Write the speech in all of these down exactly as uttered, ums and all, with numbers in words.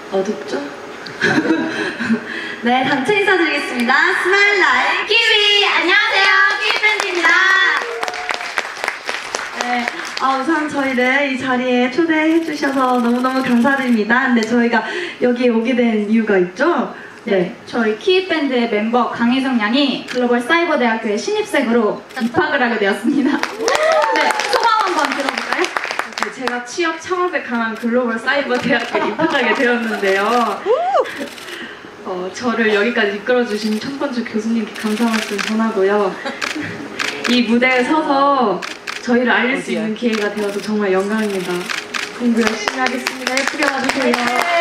어둡죠? 네, 단체 인사드리겠습니다. 스마일 라인 키위! 안녕하세요, 키위밴드입니다. 네, 아, 우선 저희를 이 자리에 초대해주셔서 너무너무 감사드립니다. 근데 저희가 여기에 오게 된 이유가 있죠? 네, 네. 저희 키위밴드의 멤버 강희정 양이 글로벌 사이버대학교의 신입생으로 입학을 하게 되었습니다. 네, 소감 한번 들어볼까요? 제가 취업 창업에 강한 글로벌 사이버 대학교에 입학하게 되었는데요. 어, 저를 여기까지 이끌어주신 첫 번째 교수님께 감사 말씀 전하고요. 이 무대에 서서 저희를 알릴 수 있는 기회가 되어서 정말 영광입니다. 공부 열심히 하겠습니다. 예쁘게 와주세요.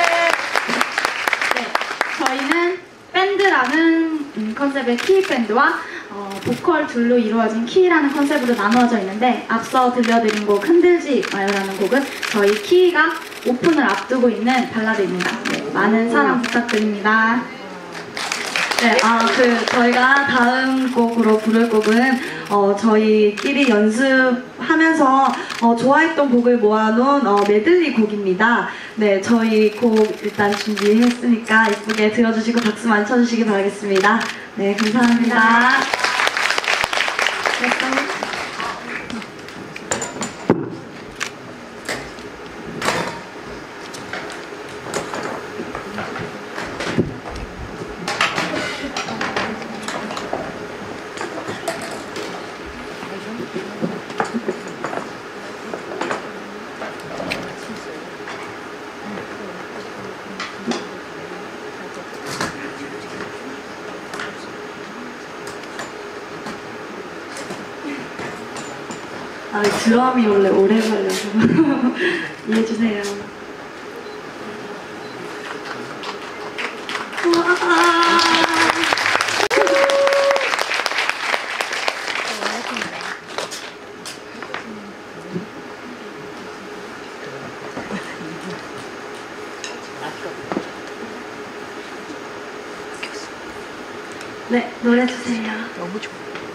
네, 저희는 밴드라는 음, 컨셉의 키위밴드와 어, 보컬 둘로 이루어진 키위라는 컨셉으로 나누어져 있는데, 앞서 들려드린 곡 흔들지 마요라는 곡은 저희 키위가 오픈을 앞두고 있는 발라드입니다. 네, 많은 사랑 부탁드립니다. 네, 아, 그, 저희가 다음 곡으로 부를 곡은, 어, 저희끼리 연습하면서, 어, 좋아했던 곡을 모아놓은, 어, 메들리 곡입니다. 네, 저희 곡 일단 준비했으니까 이쁘게 들어주시고 박수 많이 쳐주시기 바라겠습니다. 네, 감사합니다. 네, 아, 드럼이 원래 오래 걸려서 이해해주세요. 네, 노래 주세요. 너무 좋아.